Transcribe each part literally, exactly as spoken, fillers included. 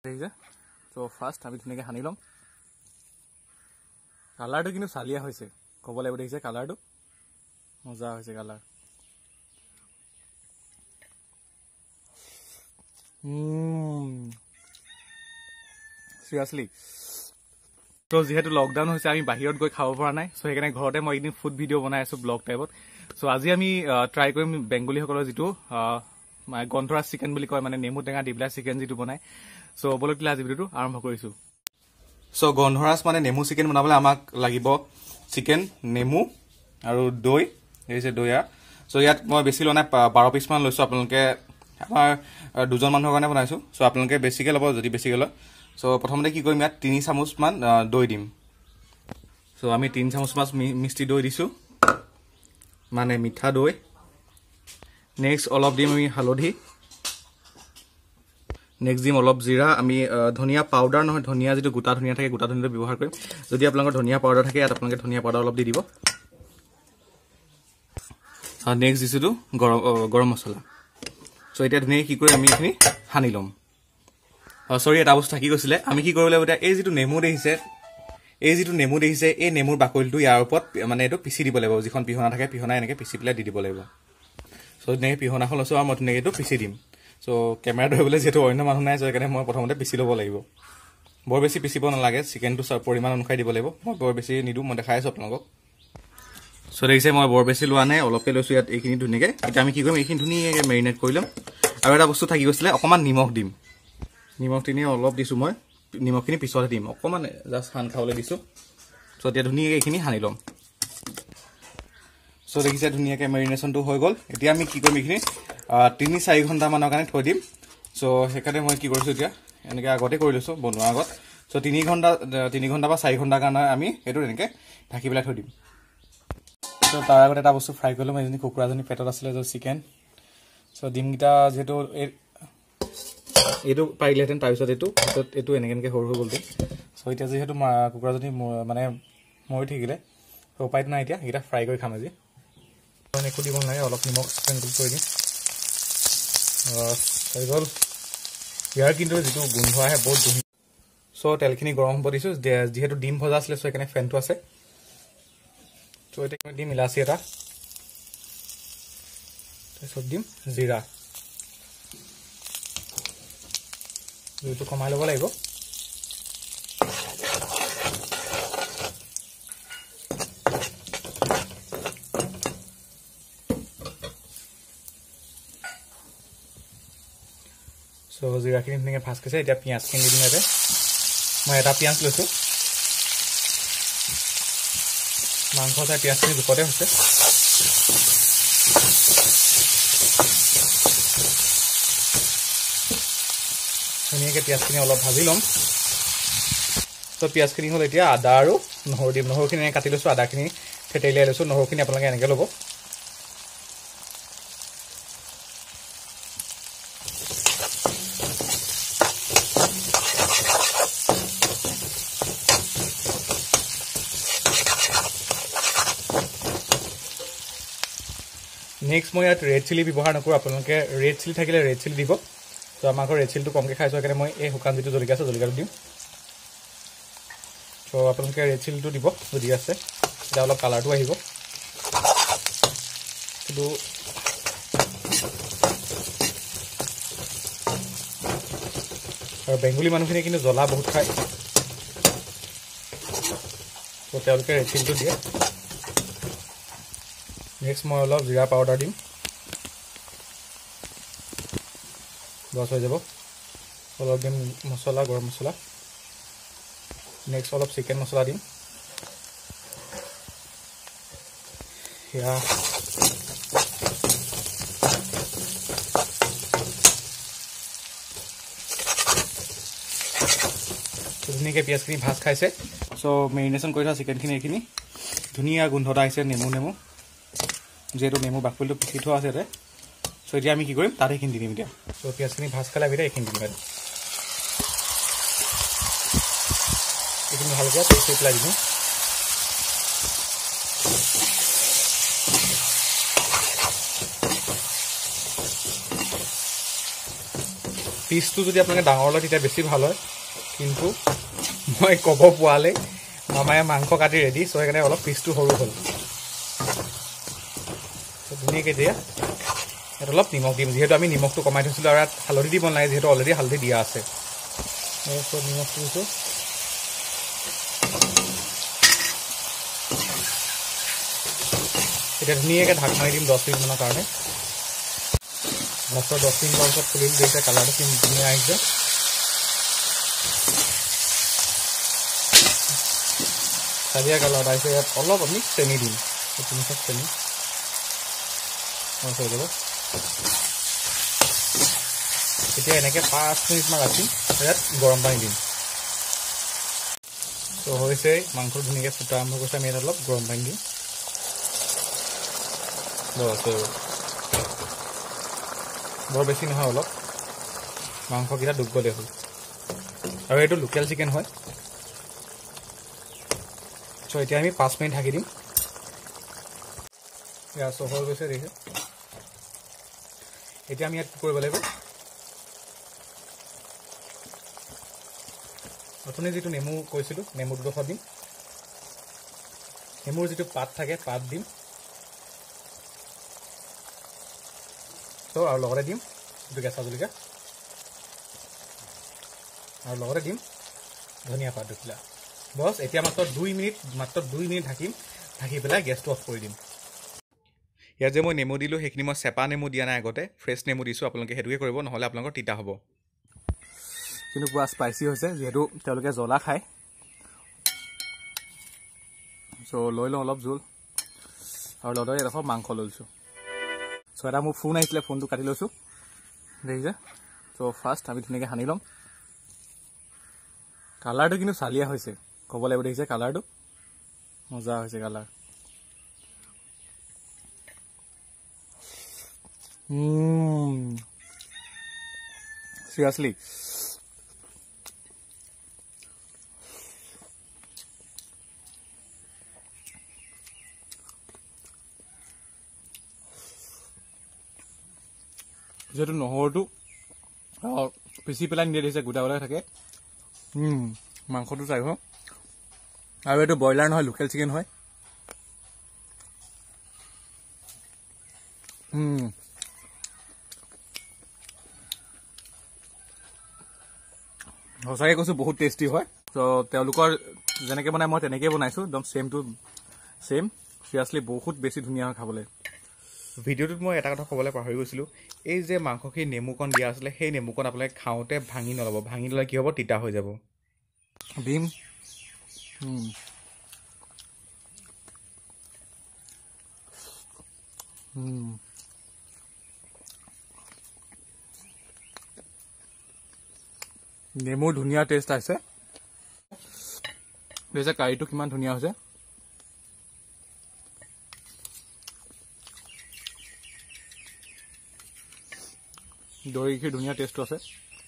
তো ফাৰ্ষ্ট আমি ধুনীয়াকৈ সানি ল'ম। কালাৰটো কিন্তু চালিয়া হৈছে ক'ব লাগিব, দেখিছে কালাৰটো মজা হৈছে কালাৰ। চিৰিয়াছলি তো যিহেতু লকডাউন হৈছে আমি বাহিৰত গৈ খাব পৰা নাই, চ' সেইকাৰণে ঘৰতে মই এদিন ফুড ভিডিঅ' বনাই আছোঁ ব্লগ টাইপত। চ' আজি আমি ট্ৰাই কৰিম বেংগলীসকলৰ যিটো গন্ধৰাজ চিকেন বুলি কয়, মানে নেমু টেঙা দি পেলাই চিকেন যিটো বনায়। চ' বলক দিলে আজি ভিডিঅ'টো আৰম্ভ কৰিছোঁ। চ' গন্ধৰাজ মানে নেমু চিকেন বনাবলৈ আমাক লাগিব চিকেন, নেমু আৰু দৈ। দেখিছে দৈ আৰু চ' ইয়াত মই বেছি লোৱা নাই, বাৰ পিচমান লৈছোঁ। আপোনালোকে আমাৰ দুজন মানুহৰ কাৰণে বনাইছোঁ, চ' আপোনালোকে বেছিকৈ ল'ব যদি বেছিকৈ লয়। চ' প্ৰথমতে কি কৰিম, ইয়াত তিনি চামুচমান দৈ দিম। চ' আমি তিনি চামুচমান মিষ্টি দৈ দিছোঁ, মানে মিঠা দৈ। নেক্সট অলপ দিম আমি হালধি। নেক্সট দিম অলপ জিৰা। আমি ধনিয়া পাউডাৰ নহয়, ধনিয়া যিটো গোটা ধনিয়া থাকে গোটা ধনিয়াটো ব্যৱহাৰ কৰিম। যদি আপোনালোকৰ ধনিয়া পাউডাৰ থাকে ইয়াত আপোনালোকে ধনিয়া পাউডাৰ অলপ দি দিব। নেক্সট দিছোঁতো গৰম গৰম মছলা। চ' এতিয়া ধুনীয়াকৈ কি কৰি আমি এইখিনি সানি ল'ম। চৰি এটা বস্তু থাকি গৈছিলে, আমি কি কৰিব লাগিব এতিয়া, এই যিটো নেমু দেখিছে এই যিটো নেমু দেখিছে এই নেমুৰ বাকলিটো ইয়াৰ ওপৰত মানে এইটো পিচি দিব লাগিব। যিখন পিহনা থাকে পিহনা এনেকৈ পিচি পেলাই দি দিব লাগিব। চ' ধুনীয়াকৈ পিহনাখন লৈছোঁ আৰু মই ধুনীয়াকৈ এইটো পিচি দিম। চ' কেমেৰা ধৰিবলৈ যিহেতু অন্য মানুহ নাই, চ' সেইকাৰণে মই প্ৰথমতে পিচি ল'ব লাগিব। বৰ বেছি পিচিব নালাগে, চিকেনটো পৰিমাণ অনুসাৰে দিব লাগিব। মই বৰ বেছি নিদিওঁ, মই দেখাই আছোঁ আপোনালোকক। চ' দেখিছে মই বৰ বেছি লোৱা নাই, অলপকৈ লৈছোঁ ইয়াত এইখিনি ধুনীয়াকৈ। এতিয়া আমি কি কৰিম, এইখিনি ধুনীয়াকৈ মেৰিনেট কৰি ল'ম। আৰু এটা বস্তু থাকি গৈছিলে, অকণমান নিমখ দিম। নিমখখিনি অলপ দিছোঁ মই, নিমখখিনি পিছতহে দিম, অকণমান জাষ্ট সান খাবলৈ দিছোঁ। চ' এতিয়া ধুনীয়াকৈ এইখিনি সানি ল'ম। চ' দেখিছে ধুনীয়াকৈ মেৰিনেশ্যনটো হৈ গ'ল। এতিয়া আমি কি কৰিম, এইখিনি তিনি চাৰি ঘণ্টামানৰ কাৰণে থৈ দিম। চ' সেইকাৰণে মই কি কৰিছোঁ এতিয়া, এনেকৈ আগতে কৰি লৈছোঁ বনোৱাৰ আগত। চ' তিনি ঘণ্টা তিনি ঘণ্টা বা চাৰি ঘণ্টাৰ কাৰণে আমি সেইটো এনেকৈ ঢাকি পেলাই থৈ দিম। চ' তাৰ আগত এটা বস্তু ফ্ৰাই কৰি ল'ম। এজনী কুকুৰাজনী পেটত আছিলে যে চিকেন। চ' ডিমকেইটা যিহেতু এই এইটো পাৰিলেহেঁতেন, তাৰপিছত এইটো পিছত এইটো এনেকৈ এনেকৈ সৰু হৈ গ'লতো। চ' এতিয়া যিহেতু কুকুৰাজনী মানে মৰি থাকিলে, উপায়টো নাই, এতিয়া এইকেইটা ফ্ৰাই কৰি খাম আজি। একো দিব নালাগে, অলপ নিমখ স্প্ৰিংকল কৰি দিম। হৈ গ'ল। ইয়াৰ কিন্তু যিটো গোন্ধ আহে বহুত ধুনীয়া। চ' তেলখিনি গৰম হ'ব দিছোঁ, যিহেতু ডিম ভজা আছিলে, চ' সেইকাৰণে ফেনটো আছে। চ' এতিয়া দিম ইলাচি এটা, তাৰপিছত দিম জিৰা। জুইটো কমাই ল'ব লাগিব। চ' জিৰাখিনি ধুনীয়াকৈ ভাজ খাইছে। এতিয়া পিঁয়াজখিনি দি দিম ইয়াতে। মই এটা পিঁয়াজ লৈছোঁ, মাংস চাই পিঁয়াজখিনি জোখতে হৈছে। ধুনীয়াকৈ পিঁয়াজখিনি অলপ ভাজি ল'ম। চ' পিঁয়াজখিনি হ'ল, এতিয়া আদা আৰু নহৰু দিম। নহৰুখিনি এনেকৈ কাটি লৈছোঁ, আদাখিনি থেতেলিয়াই লৈছোঁ। নহৰুখিনি আপোনালোকে এনেকৈ ল'ব। নেক্সট মই ইয়াত ৰেড চিলি ব্যৱহাৰ নকৰোঁ। আপোনালোকে ৰেড চিলি থাকিলে ৰেড চিলি দিব। ত' আমাৰ ঘৰত ৰেড চিলিটো কমকৈ খাইছোঁ, সেইকাৰণে মই এই শুকান যিটো জলকীয়া আছে জলকীয়াটো দিম। ত' আপোনালোকে ৰেড চিলিটো দিব যদি আছে, তেতিয়া অলপ কালাৰটো আহিব। কিন্তু আৰু বেংগলী মানুহখিনিয়ে কিন্তু জ্বলা বহুত খায়, ত' তেওঁলোকে ৰেড চিলিটো দিয়ে। নেক্সট মই অলপ জিৰা পাউডাৰ দিম, বছ হৈ যাব। অলপ দিম মছলা, গৰম মছলা। নেক্সট অলপ চিকেন মছলা দিম। সেয়া ধুনীয়াকৈ পিঁয়াজখিনি ভাজ খাইছে। চ' মেৰিনেশ্যন কৰি থোৱা চিকেনখিনি এইখিনি ধুনীয়া গোন্ধ এটা আহিছে, নেমু নেমু যিহেতু নেমু বাকলিটো পিচি থোৱা আছে ইয়াতে। চ' এতিয়া আমি কি কৰিম, তাত এইখিনি দি দিম এতিয়া। চ' পিঁয়াজখিনি ভাজ খালে ভিতৰত এইখিনি দিম। এইখিনি ভালকৈ পেষ্ট কৰি পেলাই দিম। পিচটো যদি আপোনালোকে ডাঙৰ লয় তেতিয়া বেছি ভাল হয়, কিন্তু মই ক'ব পোৱালে মামায়ে মাংস কাটি ৰেডি, চ' সেইকাৰণে অলপ পিচটো সৰু হ'ল। ধুনীয়াকৈ দিয়া ইয়াত অলপ নিমখ দিম, যিহেতু আমি নিমখটো কমাই থৈছিলোঁ আৰু ইয়াত হালধি দিব নালাগে, যিহেতু অলৰেডি হালধি দিয়া আছে। চ' নিমখটো দিছোঁ। এতিয়া ধুনীয়াকৈ ঢাক মাৰি দিম দহ মিনিটমানৰ কাৰণে। মাছৰ দহ মিনিটৰ পিছত খুলি দিছে, কালাৰটো কিমান ধুনীয়া আহিছে। চাৰিয়া কালাৰ আহিছে। ইয়াত অলপ আমি চেনি দিম, তিনি কাপ চেনি হৈ যাব। এতিয়া এনেকৈ পাঁচ মিনিটমান ৰাখি ইয়াত গৰম পানী দিম। ত' হৈছে মাংসটো ধুনীয়াকৈ ফুটা আৰম্ভ কৰিছে, আমি ইয়াত অলপ গৰম পানী দিম। বৰ বেছি নহয়, অলপ মাংসকেইটা ডুব গ'লে হ'ল। আৰু এইটো লোকেল চিকেন হয়। চ' এতিয়া আমি পাঁচ মিনিট ঢাকি দিম। ইয়াত চহৰ গৈছে দেখিছে। এতিয়া আমি ইয়াত কি কৰিব লাগিব, অথনি যিটো নেমু কৈছিলোঁ নেমু দুডোখৰ দিম, নেমুৰ যিটো পাত থাকে পাত দিম। ত' আৰু লগতে দিম যিটো কেঁচা জলকীয়া, আৰু লগতে দিম ধনিয়া পাত দুখিলা। বছ এতিয়া মাত্ৰ দুই মিনিট মাত্ৰ দুই মিনিট ঢাকিম, ঢাকি পেলাই গেছটো অফ কৰি দিম। ইয়াত যে মই নেমু দিলোঁ সেইখিনি মই চেপা নেমু দিয়া নাই, আগতে ফ্ৰেছ নেমু দিছোঁ। আপোনালোকে সেইটোকে কৰিব, নহ'লে আপোনালোকৰ তিতা হ'ব। কিন্তু পুৰা স্পাইচি হৈছে, যিহেতু তেওঁলোকে জ্বলা খায়। চ' লৈ লওঁ অলপ জোল, আৰু লগতে এডোখৰ মাংস লৈছোঁ। চ' এটা মোৰ ফোন আহিছিলে, ফোনটো কাটি লৈছোঁ দেখিছে। চ' ফাৰ্ষ্ট আমি ধুনীয়াকৈ সানি ল'ম। কালাৰটো কিন্তু চালিয়া হৈছে ক'ব লাগিব, দেখিছে কালাৰটো মজা হৈছে কালাৰ। চিৰিয়াছলি যিহেতু নহৰুটো পিচি পেলাই নিদিয়ে, দিছে গোটা গোটা থাকে। মাংসটো চাই হ, আৰু এইটো ব্ৰইলাৰ নহয়, লোকেল চিকেন হয়। সঁচাকৈ কৈছোঁ বহুত টেষ্টি হয়। ত' তেওঁলোকৰ যেনেকৈ বনাই মই তেনেকৈ বনাইছোঁ, একদম ছেম টু ছেম। চিৰিয়াছলি বহুত বেছি ধুনীয়া হয় খাবলৈ। ভিডিঅ'টোত মই এটা কথা ক'বলৈ পাহৰি গৈছিলোঁ, এই যে মাংসখিনি নেমুকণ দিয়া আছিলে, সেই নেমুকণ আপোনালোকে খাওঁতে ভাঙি নল'ব। ভাঙি ল'লে কি হ'ব, তিতা হৈ যাব। ডিম নেমুৰ ধুনীয়া টেষ্ট আছে। দেখিছে কাৰীটো কিমান ধুনীয়া হৈছে। দৈ গাখীৰ ধুনীয়া টেষ্টটো আছে।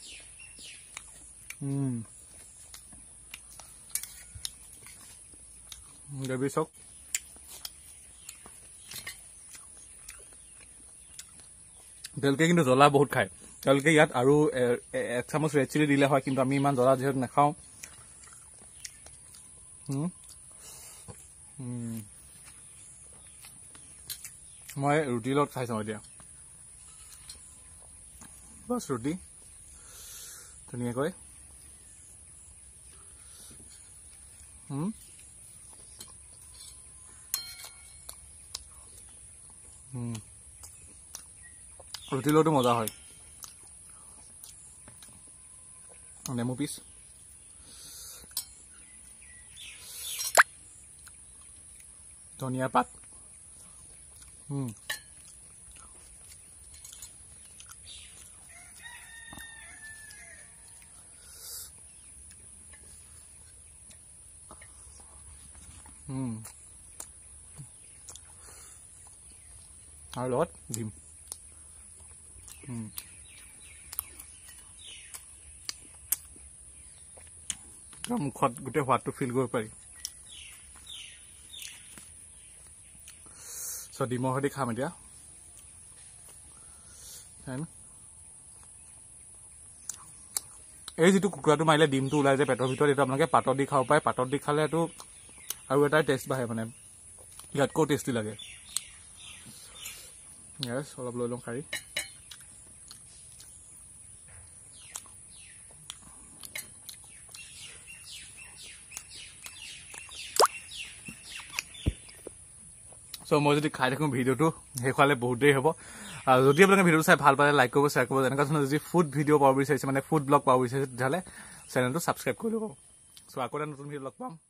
গ্ৰেভি চাওক, তেওঁলোকে কিন্তু জ্বলা বহুত খায়। তেওঁলোকে ইয়াত আৰু এক চামুচ ৰেড চিলি দিলে হয়, কিন্তু আমি ইমান জ্বলা যিহেতু নাখাওঁ। মই ৰুটিৰ লগত খাই চাওঁ এতিয়া। বাছ ৰুটি ধুনীয়াকৈ ৰুটিৰ লগতো মজা হয়। নেমু পিচ ধনিয়া পাত হুম হুম আৰু লগত ডিম হুম মুখত গোটেই সোৱাদটো ফিল কৰিব পাৰি। চ' ডিমৰ সৈতে খাম এতিয়া। এই যিটো কুকুৰাটো মাৰিলে ডিমটো ওলাই যায় পেটৰ ভিতৰত এইটো আপোনালোকে পাতত দি খাব পাৰে পাতত দি খালে এইটো আৰু এটা টেষ্ট বাঢ়ে মানে ইয়াতকৈ টেষ্টি লাগে ইয়াৰ অলপ লৈ লওঁ খাৰি সো মই যদি খাই থাকোঁ ভিডিঅ'টো শেষ হোৱালে বহুত দেৰি হ'ব আৰু যদি আপোনালোকে ভিডিঅ'টো চাই ভাল পালে লাইক কৰিব শ্বেয়াৰ কৰিব এনেকুৱা ধৰণৰ যদি ফুড ভিডিঅ' পাব বিচাৰিছে মানে ফুড ব্লগ পাব বিচাৰিছে তেতিয়াহ'লে চেনেলটো ছাবস্ক্ৰাইব কৰি ল'ব চ' আকৌ এটা নতুন ভিডিঅ' লগ পাম